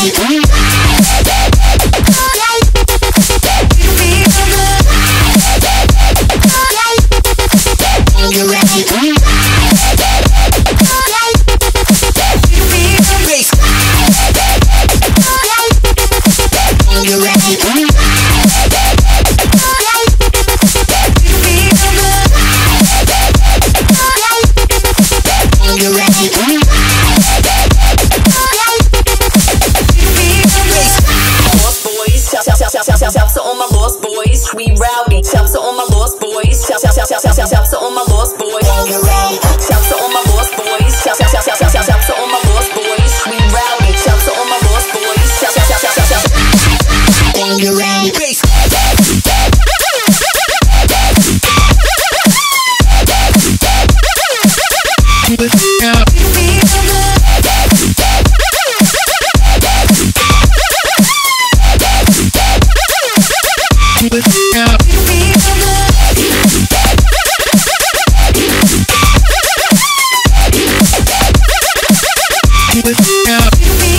Shouts to all my lost boys, we rowdy. Shouts to all my lost boys. Shouts to all my lost boys. Shouts to all my lost boys. Shouts to all my lost boys, we rowdy. Shouts to all my lost boys. Shouts. Bass. Yeah.